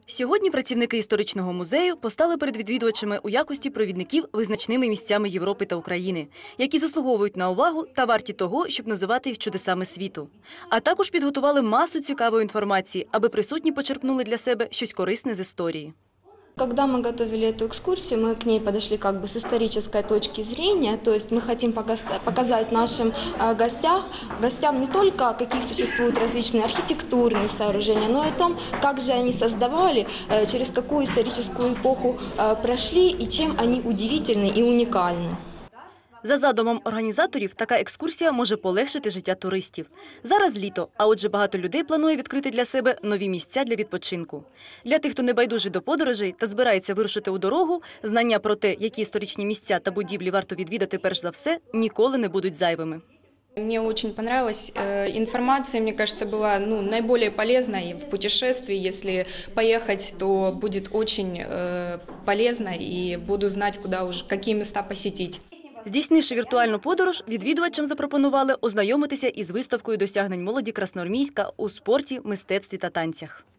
Сьогодні працівники історичного музею постали перед відвідувачами у якості провідників визначними місцями Європи та України, які заслуговують на увагу та варті того, щоб називати їх чудесами світу. А також підготували масу цікавої інформації, аби присутні почерпнули для себе щось корисне з історії. Когда мы готовили эту экскурсию, мы к ней подошли как бы с исторической точки зрения, то есть мы хотим показать нашим гостям не только, какие существуют различные архитектурные сооружения, но и о том, как же они создавали, через какую историческую эпоху прошли и чем они удивительны и уникальны. За задумом організаторів, така екскурсія може полегшити життя туристів. Зараз літо, а отже багато людей планує відкрити для себе нові місця для відпочинку. Для тих, хто не байдужий до подорожей та збирається вирушити у дорогу, знання про те, які історичні місця та будівлі варто відвідати перш за все, ніколи не будуть зайвими. Мне очень понравилась информация, мне кажется, была наиболее полезной в путешествии. Если поехать, то будет очень полезно и буду знать, какие места посетить. Здійснивши віртуальну подорож, відвідувачам запропонували ознайомитися із виставкою досягнень молоді Красноармійська у спорті, мистецтві та танцях.